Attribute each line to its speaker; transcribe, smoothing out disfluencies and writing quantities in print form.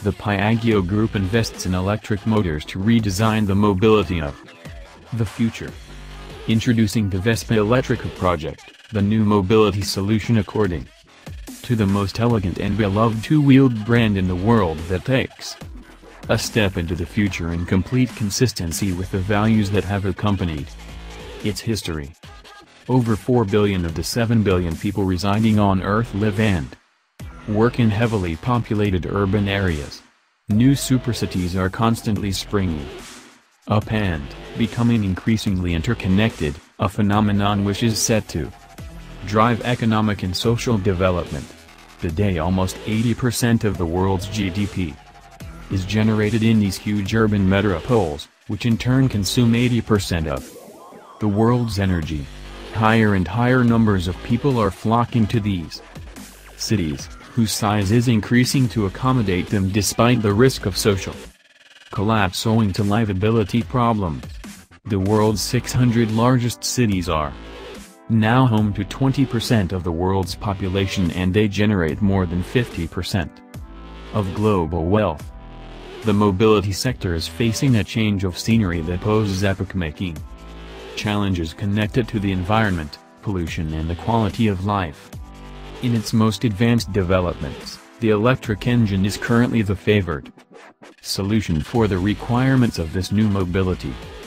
Speaker 1: the Piaggio Group invests in electric motors to redesign the mobility of the future. Introducing the Vespa Elettrica project, the new mobility solution according to the most elegant and beloved two-wheeled brand in the world that takes a step into the future in complete consistency with the values that have accompanied its history. Over 4 billion of the 7 billion people residing on Earth live and work in heavily populated urban areas. New supercities are constantly springing up and becoming increasingly interconnected, a phenomenon which is set to drive economic and social development. Today almost 80% of the world's GDP is generated in these huge urban metropoles, which in turn consume 80% of the world's energy. Higher and higher numbers of people are flocking to these cities, whose size is increasing to accommodate them despite the risk of social collapse owing to livability problems. The world's 600 largest cities are now home to 20% of the world's population, and they generate more than 50% of global wealth. The mobility sector is facing a change of scenery that poses epoch-making challenges connected to the environment, pollution and the quality of life. In its most advanced developments, the electric engine is currently the favored solution for the requirements of this new mobility.